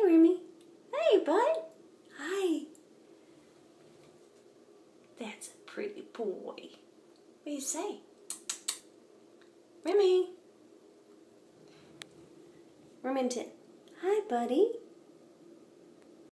Remy. Hey, bud. Hi. That's a pretty boy. What do you say? Remy. Remington. Hi, buddy.